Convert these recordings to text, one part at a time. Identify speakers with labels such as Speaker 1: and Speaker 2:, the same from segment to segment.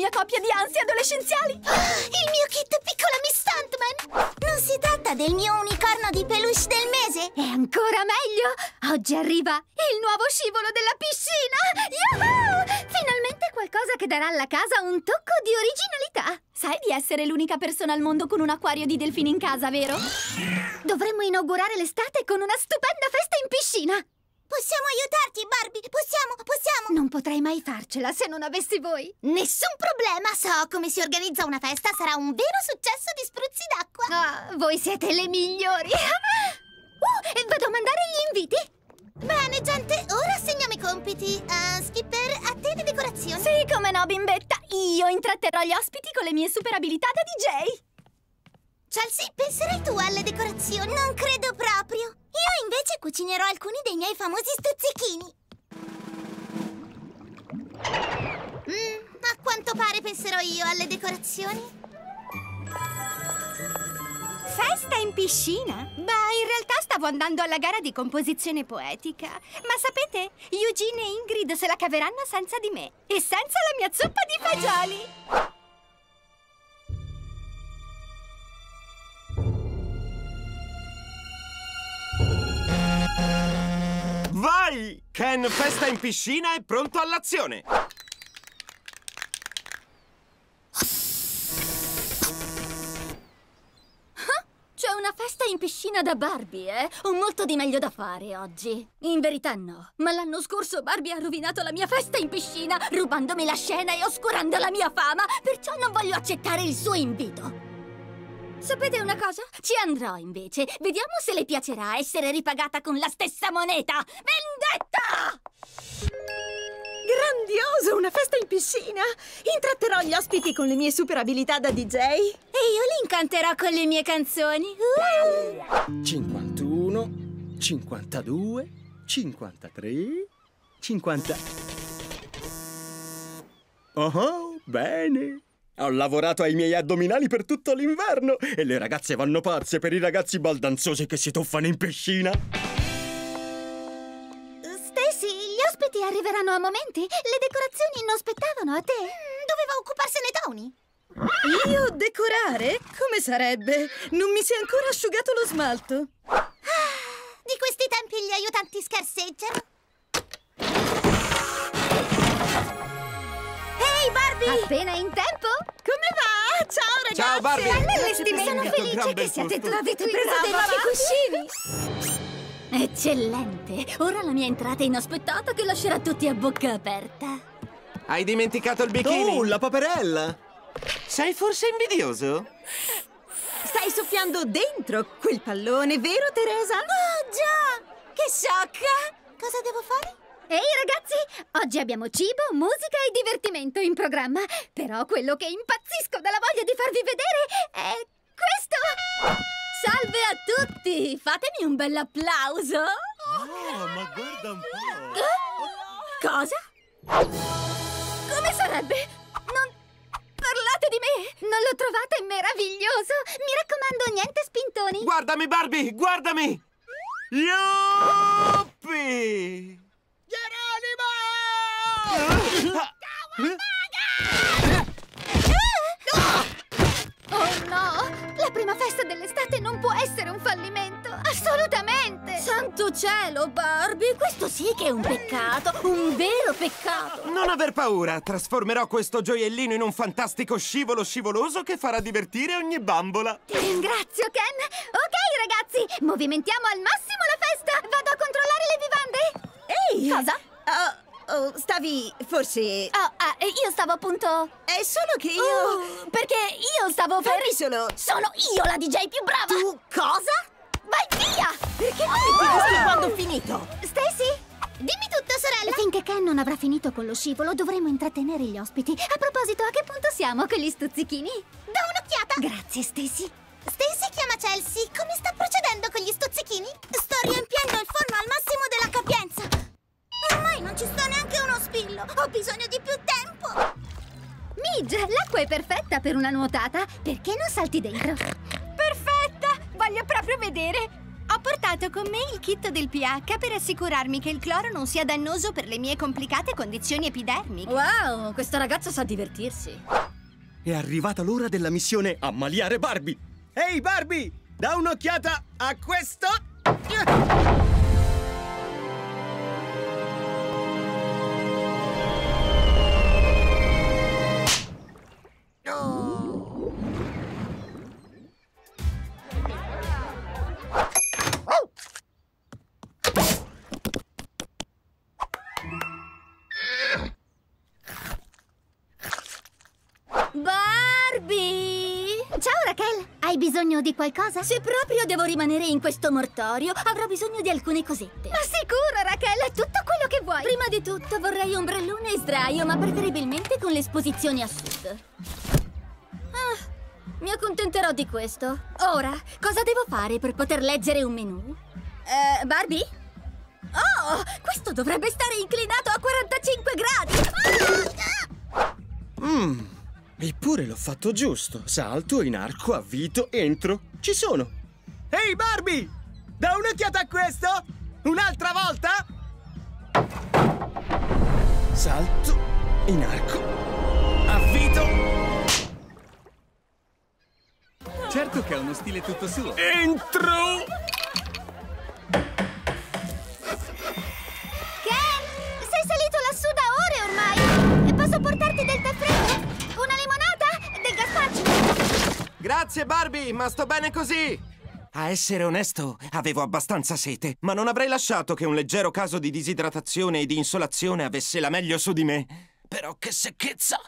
Speaker 1: mia coppia di ansie adolescenziali!
Speaker 2: Il mio kit piccola Miss Stuntman! Non si tratta del mio unicorno di peluche del mese!
Speaker 3: È ancora meglio! Oggi arriva il nuovo scivolo della piscina! Yuhu! Finalmente qualcosa che darà alla casa un tocco di originalità!
Speaker 1: Sai di essere l'unica persona al mondo con un acquario di delfini in casa, vero?
Speaker 3: Dovremmo inaugurare l'estate con una stupenda festa in piscina!
Speaker 2: Possiamo aiutarti, Barbie! Possiamo!
Speaker 3: Non potrei mai farcela se non avessi voi!
Speaker 2: Nessun problema! So come si organizza una festa! Sarà un vero successo di spruzzi d'acqua!
Speaker 3: Ah, voi siete le migliori! E vado a mandare gli inviti!
Speaker 2: Bene, gente, ora assegniamo i compiti. Skipper, a te le decorazioni.
Speaker 1: Sì, come no, bimbetta! Io intratterrò gli ospiti con le mie super abilità da DJ!
Speaker 2: Chelsea, penserai tu alle decorazioni? Non credo proprio! Io invece cucinerò alcuni dei miei famosi stuzzichini. A quanto pare penserò io alle decorazioni.
Speaker 4: Festa in piscina? Beh, in realtà stavo andando alla gara di composizione poetica. Ma sapete, Eugene e Ingrid se la caveranno senza di me. E senza la mia zuppa di fagioli.
Speaker 5: Vai! Ken, festa in piscina è pronto all'azione!
Speaker 1: C'è una festa in piscina da Barbie, eh? Ho molto di meglio da fare oggi. In verità no, ma l'anno scorso Barbie ha rovinato la mia festa in piscina, rubandomi la scena e oscurando la mia fama, perciò non voglio accettare il suo invito. Sapete una cosa? Ci andrò invece. Vediamo se le piacerà essere ripagata con la stessa moneta. Vendetta!
Speaker 6: Grandioso, una festa in piscina! Intratterò gli ospiti con le mie super abilità da DJ.
Speaker 1: E io li incanterò con le mie canzoni.
Speaker 7: 51, 52, 53, 50... Oh, bene! Ho lavorato ai miei addominali per tutto l'inverno e le ragazze vanno pazze per i ragazzi baldanzosi che si tuffano in piscina.
Speaker 3: Stacy, gli ospiti arriveranno a momenti. Le decorazioni non spettavano a te.
Speaker 2: Doveva occuparsene Tony.
Speaker 6: Io decorare? Come sarebbe? Non mi si è ancora asciugato lo smalto.
Speaker 2: Di questi tempi gli aiutanti scarseggiano. Ehi, Barbie!
Speaker 3: Appena in tempo?
Speaker 6: Come va? Ciao, ragazzi!
Speaker 5: Ciao, Barbie!
Speaker 3: All'allestimento! Sono felice che siate tutti
Speaker 1: Avete preso dei nuovi cuscini! Eccellente! Ora la mia entrata è inaspettata che lascerà tutti a bocca aperta.
Speaker 5: Hai dimenticato il bikini?
Speaker 7: Oh, la paperella!
Speaker 5: Sei forse invidioso?
Speaker 6: Stai soffiando dentro quel pallone, vero, Teresa?
Speaker 2: Oh, già! Che sciocca! Cosa devo fare?
Speaker 3: Ehi ragazzi, oggi abbiamo cibo, musica e divertimento in programma. Però quello che impazzisco dalla voglia di farvi vedere è questo!
Speaker 1: Salve a tutti! Fatemi un bel applauso!
Speaker 7: Oh, ma guarda un po'!
Speaker 1: Cosa? Come sarebbe? Non parlate di me!
Speaker 3: Non lo trovate meraviglioso? Mi raccomando, niente spintoni.
Speaker 5: Guardami, Barbie! Guardami! Yuppi!
Speaker 3: Oh no! La prima festa dell'estate non può essere un fallimento! Assolutamente!
Speaker 1: Santo cielo, Barbie! Questo sì che è un peccato! Un vero peccato!
Speaker 5: Non aver paura! Trasformerò questo gioiellino in un fantastico scivolo scivoloso che farà divertire ogni bambola!
Speaker 3: Ti ringrazio, Ken! Ok, ragazzi! Movimentiamo al massimo la festa! Vado a controllare le vivande!
Speaker 6: Ehi!
Speaker 1: Cosa?
Speaker 6: Stavi forse...
Speaker 1: Io stavo appunto...
Speaker 6: È solo che io...
Speaker 1: perché io stavo per...
Speaker 6: Fammi solo...
Speaker 1: Sono io la DJ più brava!
Speaker 6: Tu cosa?
Speaker 1: Vai via!
Speaker 6: Perché mi metti così quando ho finito?
Speaker 3: Stacy?
Speaker 2: Dimmi tutto, sorella!
Speaker 3: Finché Ken non avrà finito con lo scivolo, dovremo intrattenere gli ospiti. A proposito, a che punto siamo con gli stuzzichini?
Speaker 2: Da un'occhiata!
Speaker 3: Grazie, Stacy.
Speaker 2: Stacy chiama Chelsea. Come sta procedendo con gli stuzzichini? Sto riempiendo il forno al massimo della capienza. Ormai non ci sta neanche uno spillo. Ho bisogno di più tempo.
Speaker 3: Midge, l'acqua è perfetta per una nuotata. Perché non salti dentro?
Speaker 4: Perfetta! Voglio proprio vedere! Ho portato portato con me il kit del pH per assicurarmi che il cloro non sia dannoso per le mie complicate condizioni epidermiche.
Speaker 1: Wow, questa ragazza sa divertirsi.
Speaker 7: È arrivata l'ora della missione ammaliare Barbie. Ehi Barbie, da un'occhiata a questo.
Speaker 1: Barbie!
Speaker 3: Ciao Raquel, hai bisogno di qualcosa?
Speaker 1: Se proprio devo rimanere in questo mortorio, avrò bisogno di alcune cosette.
Speaker 3: Ma sicuro Raquel, è tutto quello che vuoi.
Speaker 1: Prima di tutto vorrei ombrellone e sdraio, ma preferibilmente con l'esposizione a sud. Mi accontenterò di questo. Ora, cosa devo fare per poter leggere un menù? Barbie? Oh, questo dovrebbe stare inclinato a 45 gradi!
Speaker 7: Eppure l'ho fatto giusto. Salto, in arco, avvito, entro. Ci sono. Ehi Barbie! Da un'occhiata a questo! Un'altra volta! Salto, in arco, avvito.
Speaker 8: Certo che ha uno stile tutto suo.
Speaker 7: Entro!
Speaker 3: Ken, sei salito lassù da ore ormai. E posso portarti del tè freddo? Una limonata? Del gazpacho?
Speaker 5: Grazie, Barbie, ma sto bene così! A essere onesto, avevo abbastanza sete, ma non avrei lasciato che un leggero caso di disidratazione e di insolazione avesse la meglio su di me. Però che secchezza!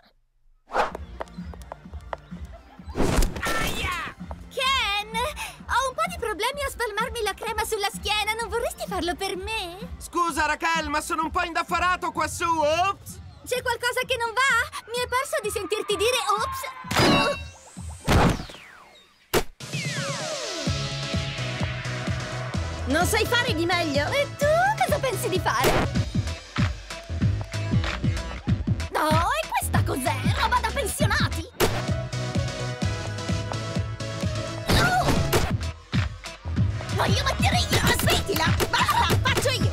Speaker 1: Ken, ho un po' di problemi a spalmarmi la crema sulla schiena. Non vorresti farlo per me?
Speaker 5: Scusa, Raquel, ma sono un po' indaffarato qua su. Ops!
Speaker 1: C'è qualcosa che non va? Mi è parso di sentirti dire ops.
Speaker 6: Non sai fare di meglio?
Speaker 1: E tu cosa pensi di fare? Oh, e questa cos'è? Roba da pensionati! Oh! Voglio mettere io! Smettila! Basta! Faccio io!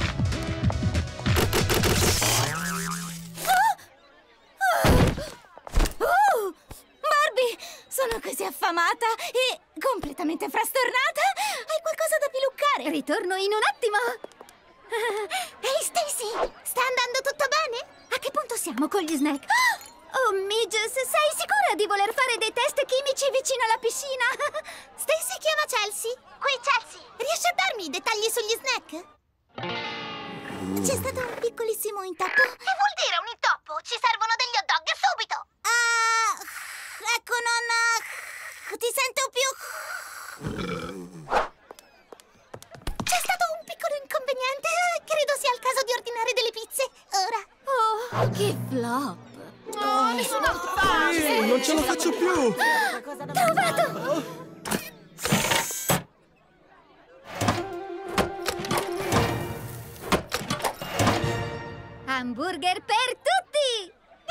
Speaker 1: Barbie! Sono così affamata e completamente frastornata! Hai qualcosa da piluccare?
Speaker 3: Ritorno in un attimo.
Speaker 2: Ehi, Stacy! Sta andando tutto bene?
Speaker 3: A che punto siamo con gli snack? Oh, Midge, sei sicura di voler fare dei test chimici vicino alla piscina?
Speaker 2: Stacy chiama Chelsea. Qui, Chelsea! Riesci a darmi i dettagli sugli snack? C'è stato un piccolissimo intoppo. Che vuol dire un intoppo? Ci servono degli hot dog subito! Ecco, non... ti sento più... C'è stato un piccolo inconveniente. Credo sia il caso di ordinare delle pizze. Ora.
Speaker 1: Oh, che flop!
Speaker 2: No, nessun'altro facile!
Speaker 7: Non ce la faccio più!
Speaker 3: Trovato! Hamburger per tutti!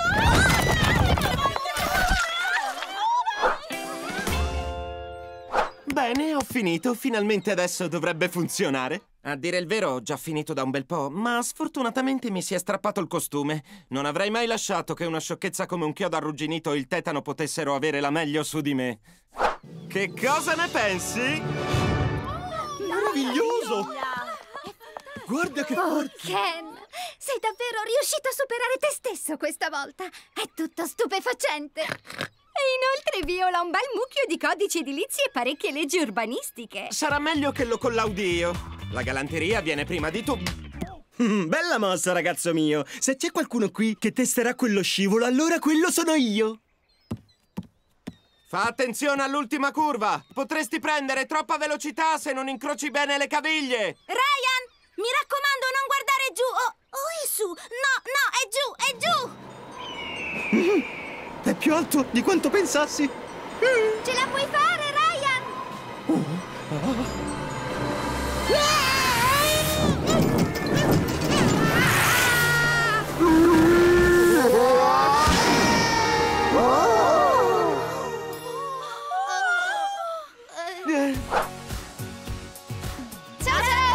Speaker 5: Bene, ho finito. Finalmente adesso dovrebbe funzionare. A dire il vero, ho già finito da un bel po', ma sfortunatamente mi si è strappato il costume. Non avrei mai lasciato che una sciocchezza come un chiodo arrugginito e il tetano potessero avere la meglio su di me. Che cosa ne pensi?
Speaker 7: Meraviglioso! Guarda che
Speaker 3: Oh,
Speaker 7: forte!
Speaker 3: Ken, sei davvero riuscito a superare te stesso questa volta. È tutto stupefacente.
Speaker 4: E inoltre viola un bel mucchio di codici edilizi e parecchie leggi urbanistiche.
Speaker 5: Sarà meglio che lo collaudi io. La galanteria viene prima di tutto.
Speaker 7: Bella mossa, ragazzo mio! Se c'è qualcuno qui che testerà quello scivolo, allora quello sono io!
Speaker 5: Fa attenzione all'ultima curva! Potresti prendere troppa velocità se non incroci bene le caviglie!
Speaker 2: Ryan! Mi raccomando, non guardare giù! Oh, è su! No, è giù!
Speaker 7: È più alto di quanto pensassi!
Speaker 3: Ce la puoi fare, Ryan!
Speaker 2: Ciao!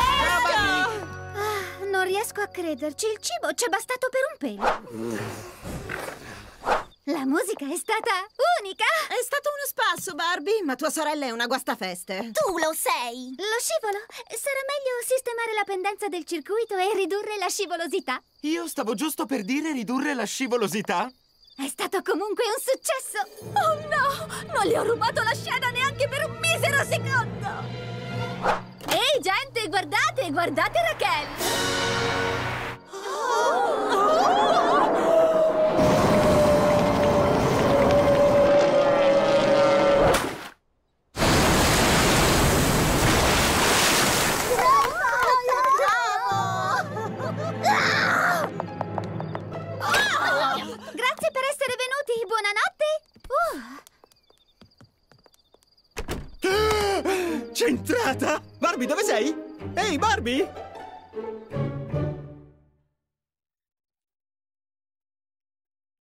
Speaker 3: riesco a crederci, il cibo ci è bastato per un pelo. La musica è stata unica!
Speaker 6: È stato uno spasso, Barbie, ma tua sorella è una guastafeste.
Speaker 2: Tu lo sei!
Speaker 3: Lo scivolo? Sarà meglio sistemare la pendenza del circuito e ridurre la scivolosità.
Speaker 5: Io stavo giusto per dire ridurre la scivolosità.
Speaker 3: È stato comunque un successo!
Speaker 1: Oh no! Non le ho rubato la scena neanche per un misero secondo! Ehi, gente, guardate, guardate Raquel!
Speaker 3: Grazie per essere venuti, buonanotte!
Speaker 7: Centrata! Barbie, dove sei? Ehi, Barbie!